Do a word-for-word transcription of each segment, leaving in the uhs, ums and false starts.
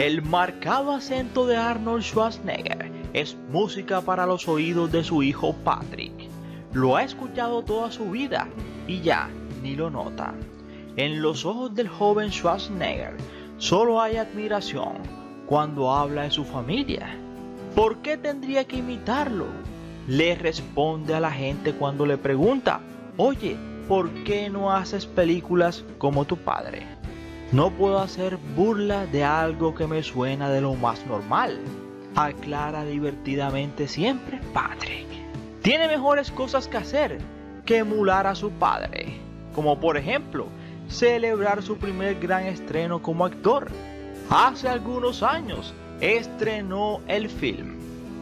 El marcado acento de Arnold Schwarzenegger es música para los oídos de su hijo Patrick. Lo ha escuchado toda su vida y ya ni lo nota. En los ojos del joven Schwarzenegger solo hay admiración cuando habla de su familia. ¿Por qué tendría que imitarlo? Le responde a la gente cuando le pregunta: oye, ¿por qué no haces películas como tu padre? No puedo hacer burla de algo que me suena de lo más normal, aclara divertidamente siempre Patrick. Tiene mejores cosas que hacer que emular a su padre, como por ejemplo, celebrar su primer gran estreno como actor. Hace algunos años estrenó el film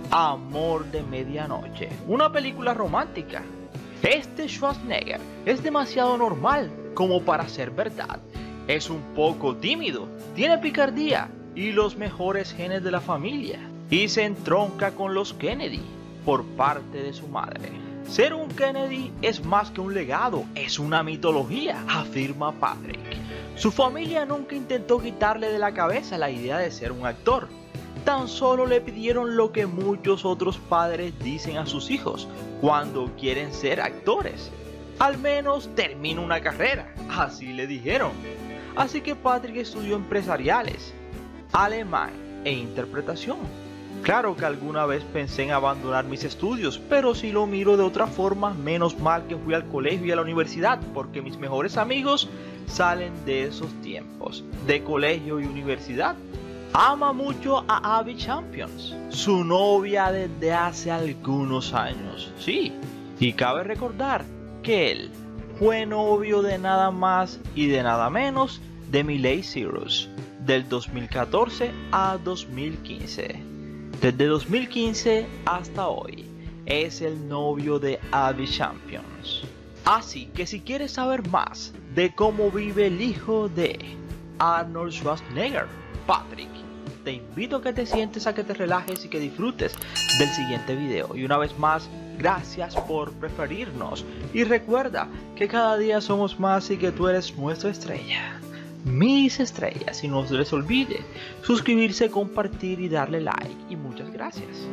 Amor de Medianoche, una película romántica. Este Schwarzenegger es demasiado normal como para ser verdad. Es un poco tímido, tiene picardía y los mejores genes de la familia, y se entronca con los Kennedy por parte de su madre. Ser un Kennedy es más que un legado, es una mitología, afirma Patrick. Su familia nunca intentó quitarle de la cabeza la idea de ser un actor. Tan solo le pidieron lo que muchos otros padres dicen a sus hijos cuando quieren ser actores: al menos termina una carrera, así le dijeron. Así que Patrick estudió empresariales, alemán e interpretación. Claro que alguna vez pensé en abandonar mis estudios, pero si lo miro de otra forma, menos mal que fui al colegio y a la universidad, porque mis mejores amigos salen de esos tiempos, de colegio y universidad. Ama mucho a Abby Champions, su novia desde hace algunos años, sí, y cabe recordar que él fue novio de nada más y de nada menos de Miley Cyrus, del dos mil catorce a dos mil quince. Desde dos mil quince hasta hoy, es el novio de Abby Champions. Así que si quieres saber más de cómo vive el hijo de Arnold Schwarzenegger, Patrick, te invito a que te sientes, a que te relajes y que disfrutes del siguiente video. Y una vez más, gracias por preferirnos. Y recuerda que cada día somos más y que tú eres nuestra estrella. Mis estrellas. Y no se les olvide suscribirse, compartir y darle like. Y muchas gracias.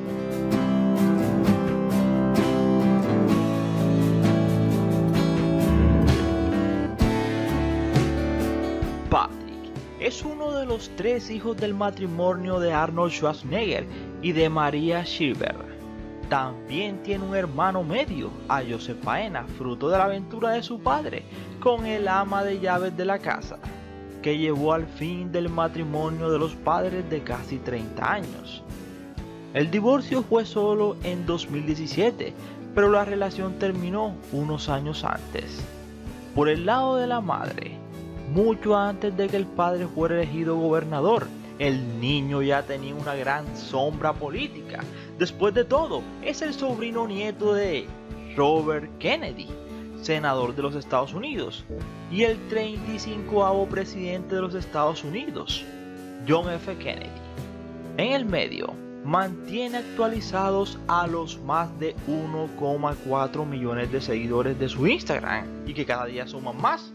Patrick es uno de los tres hijos del matrimonio de Arnold Schwarzenegger y de Maria Shriver. También tiene un hermano medio, a Joseph Faena, fruto de la aventura de su padre con el ama de llaves de la casa, que llevó al fin del matrimonio de los padres de casi treinta años. El divorcio fue solo en dos mil diecisiete, pero la relación terminó unos años antes. Por el lado de la madre, mucho antes de que el padre fuera elegido gobernador, el niño ya tenía una gran sombra política. Después de todo, es el sobrino nieto de Robert Kennedy, senador de los Estados Unidos, y el treinta y cincoavo presidente de los Estados Unidos, John F. Kennedy. En el medio, mantiene actualizados a los más de uno coma cuatro millones de seguidores de su Instagram, y que cada día suman más.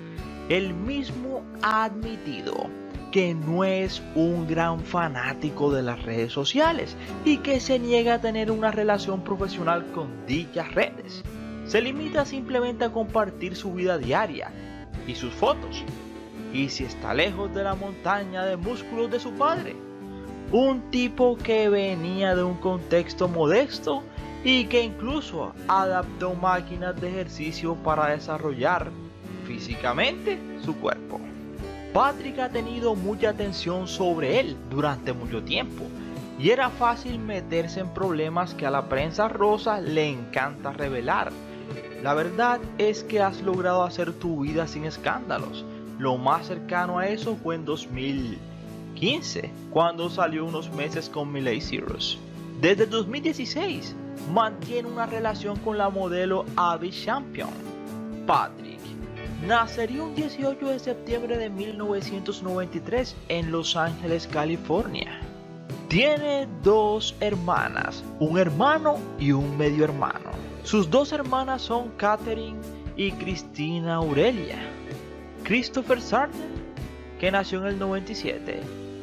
Él mismo ha admitido que no es un gran fanático de las redes sociales y que se niega a tener una relación profesional con dichas redes. Se limita simplemente a compartir su vida diaria y sus fotos, y si está lejos de la montaña de músculos de su padre. Un tipo que venía de un contexto modesto y que incluso adaptó máquinas de ejercicio para desarrollar físicamente su cuerpo. Patrick ha tenido mucha atención sobre él durante mucho tiempo, y era fácil meterse en problemas que a la prensa rosa le encanta revelar. La verdad es que has logrado hacer tu vida sin escándalos. Lo más cercano a eso fue en dos mil quince, cuando salió unos meses con Miley Cyrus. Desde dos mil dieciséis mantiene una relación con la modelo Abby Champion. Patrick nacería un dieciocho de septiembre de mil novecientos noventa y tres en Los Ángeles, California. Tiene dos hermanas, un hermano y un medio hermano. Sus dos hermanas son Catherine y Cristina Aurelia. Christopher Sargent, que nació en el noventa y siete,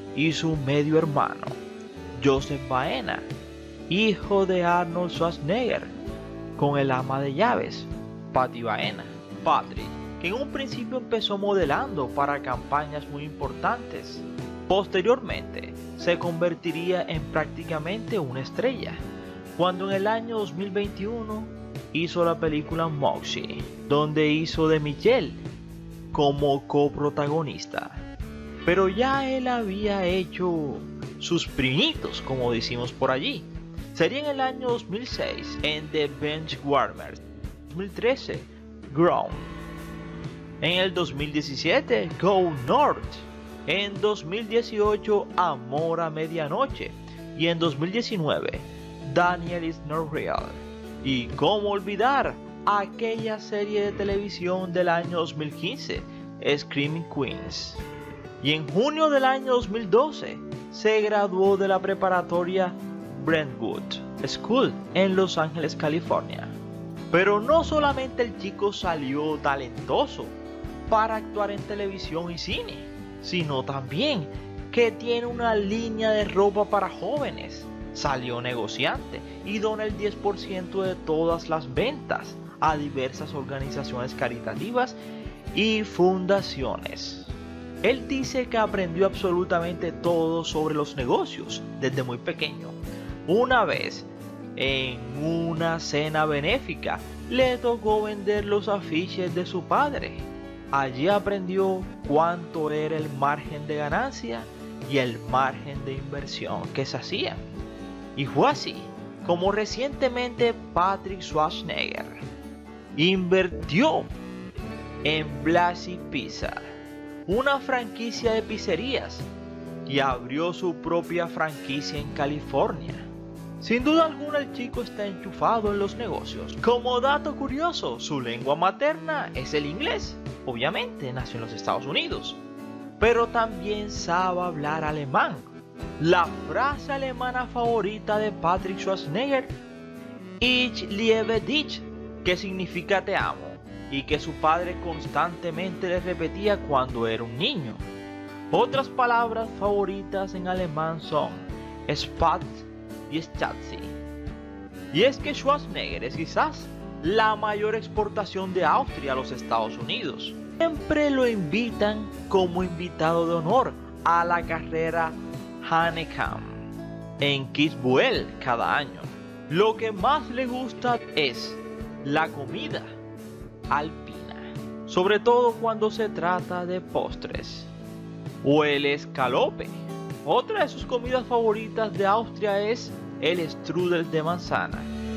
y su medio hermano, Joseph Baena, hijo de Arnold Schwarzenegger, con el ama de llaves, Patty Baena. Patrick, que en un principio empezó modelando para campañas muy importantes, posteriormente se convertiría en prácticamente una estrella, cuando en el año dos mil veintiuno hizo la película Moxie, donde hizo de Michelle como coprotagonista. Pero ya él había hecho sus primitos, como decimos por allí. Sería en el año dos mil seis en The Benchwarmers, dos mil trece Ground, en el dos mil diecisiete Go North, en dos mil dieciocho Amor a Medianoche y en dos mil diecinueve Daniel is Not Real. Y cómo olvidar aquella serie de televisión del año dos mil quince, Screaming Queens. Y en junio del año dos mil doce se graduó de la preparatoria Brentwood School en Los Ángeles, California. Pero no solamente el chico salió talentoso para actuar en televisión y cine, sino también que tiene una línea de ropa para jóvenes. Salió negociante y dona el diez por ciento de todas las ventas a diversas organizaciones caritativas y fundaciones. Él dice que aprendió absolutamente todo sobre los negocios desde muy pequeño. Una vez, en una cena benéfica, le tocó vender los afiches de su padre. Allí aprendió cuánto era el margen de ganancia y el margen de inversión que se hacía. Y fue así como recientemente Patrick Schwarzenegger invirtió en Blasi Pizza, una franquicia de pizzerías, y abrió su propia franquicia en California. Sin duda alguna el chico está enchufado en los negocios. Como dato curioso, su lengua materna es el inglés. Obviamente nació en los Estados Unidos, pero también sabe hablar alemán. La frase alemana favorita de Patrick Schwarzenegger, Ich liebe dich, que significa te amo, y que su padre constantemente le repetía cuando era un niño. Otras palabras favoritas en alemán son Spatz y Schatzi. Y es que Schwarzenegger es quizás la mayor exportación de Austria a los Estados Unidos. Siempre lo invitan como invitado de honor a la carrera Hahnenkamm en Kitzbühel cada año. Lo que más le gusta es la comida alpina, sobre todo cuando se trata de postres, o el escalope. Otra de sus comidas favoritas de Austria es el strudel de manzana.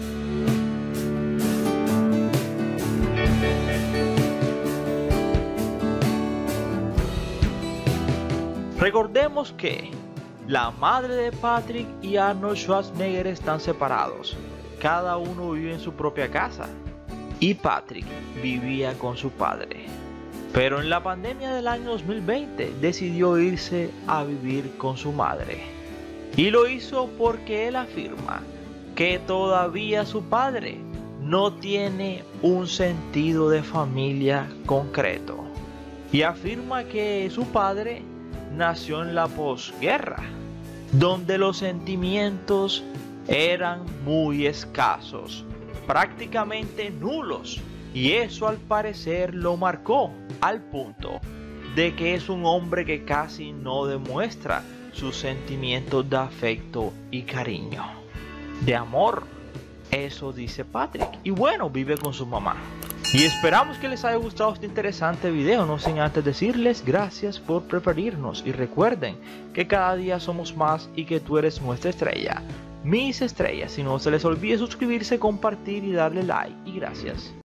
Recordemos que la madre de Patrick y Arnold Schwarzenegger están separados. Cada uno vive en su propia casa. Y Patrick vivía con su padre. Pero en la pandemia del año dos mil veinte decidió irse a vivir con su madre. Y lo hizo porque él afirma que todavía su padre no tiene un sentido de familia concreto. Y afirma que su padre nació en la posguerra, donde los sentimientos eran muy escasos, prácticamente nulos, y eso al parecer lo marcó al punto de que es un hombre que casi no demuestra sus sentimientos de afecto y cariño, de amor. Eso dice Patrick, y bueno, vive con su mamá. Y esperamos que les haya gustado este interesante video, no sin antes decirles gracias por preferirnos, y recuerden que cada día somos más y que tú eres nuestra estrella, mis estrellas. Y no se les olvide suscribirse, compartir y darle like, y gracias.